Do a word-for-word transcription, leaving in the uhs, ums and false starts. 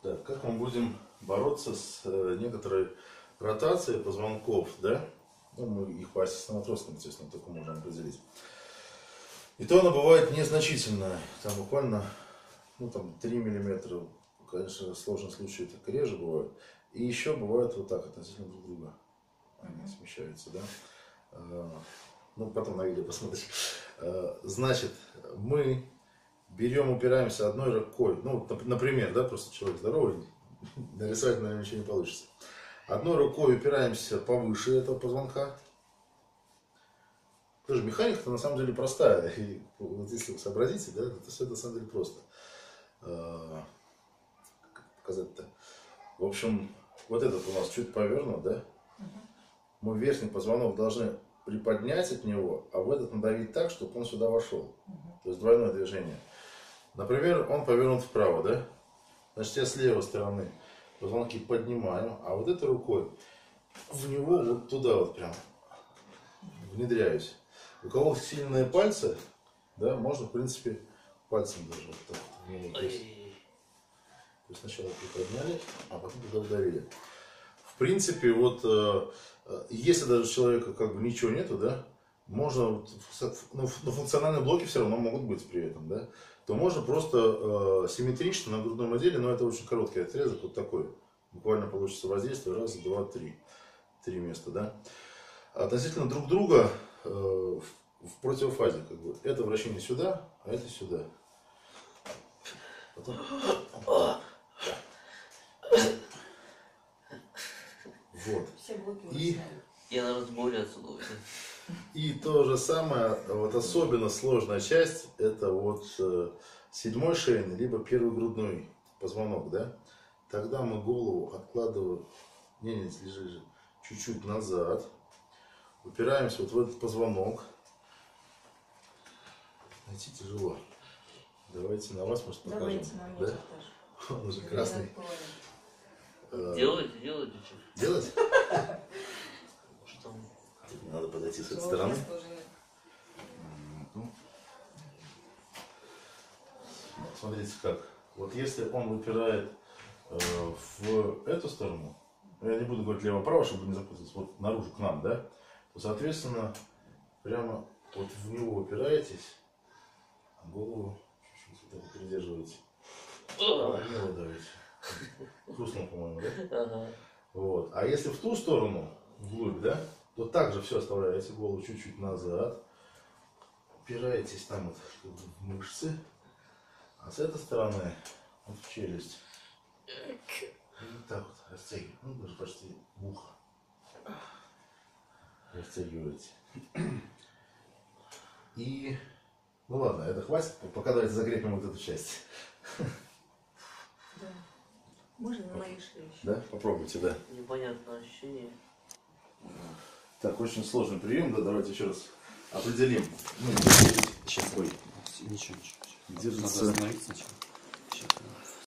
Так, как мы будем бороться с э, некоторой ротацией позвонков, да? Ну, мы их по осисно-матросным, естественно, только можем определить. И то она бывает незначительная, там буквально, ну, там три миллиметра, конечно, сложные случаи так реже бывают. И еще бывает вот так, относительно друг друга. Они mm-hmm. смещаются, да? А, ну, потом на видео посмотришь. А, значит, мы берем, упираемся одной рукой, ну, например, да, просто человек здоровый, нарисовать, наверное, ничего не получится. Одной рукой упираемся повыше этого позвонка. Тоже механика-то на самом деле простая. И вот если вы сообразите, да, то все это на самом деле просто. Как показать-то? В общем, вот этот у нас чуть повернут, да? Мы верхний позвонок должны приподнять от него, а в этот надавить так, чтобы он сюда вошел. То есть двойное движение. Например, он повернут вправо, да? Значит, я с левой стороны позвонки поднимаю, а вот этой рукой в него вот туда вот прям внедряюсь. У кого сильные пальцы, да, можно, в принципе, пальцем даже вот так вот в него. То есть, то есть сначала приподняли, а потом туда вдавили. В принципе, вот э, если даже у человека как бы ничего нету, да, можно, вот, ну, на функциональные блоки все равно могут быть при этом, да, то можно просто э, симметрично на грудном отделе, но это очень короткий отрезок, вот такой. Буквально получится воздействие раз, два, три. Три места, да. Относительно друг друга э, в, в противофазе, как бы. Это вращение сюда, а это сюда. Потом... Вот. И... Я на разборе отсюда. И то же самое, вот особенно сложная часть, это вот э, седьмой шейный, либо первый грудной позвонок, да. Тогда мы голову откладываем, не, не, лежи, лежи, чуть-чуть назад, упираемся вот в этот позвонок. Найти тяжело. Давайте на вас, может, покажем. Давайте на меня, да? Он уже красный. Делайте, делайте. Делать? Что? Надо подойти с этой стороны. Смотрите как. Вот если он выпирает э, в эту сторону, я не буду говорить лево-право, чтобы не запутаться, вот наружу к нам, да, то, соответственно, прямо вот в него упираетесь, а голову чуть-чуть вот так придерживаете. А в него давите. Хрустнул, по-моему, да? Ага. Вот. А если в ту сторону, вглубь, да, то также все оставляете, голову чуть-чуть назад, упираетесь там вот в мышцы, а с этой стороны вот в челюсть. И вот так вот растягиваете, ну даже почти в ухо. Растягиваете. И, ну ладно, это хватит, пока давайте закрепим вот эту часть. Да. Можно на моей шее еще? Да, попробуйте, да. Непонятное ощущение. Так, очень сложный прием, да, давайте еще раз определим. Ну, сейчас, ой, ничего, ничего. Держится. Надо остановиться сначала. Сейчас.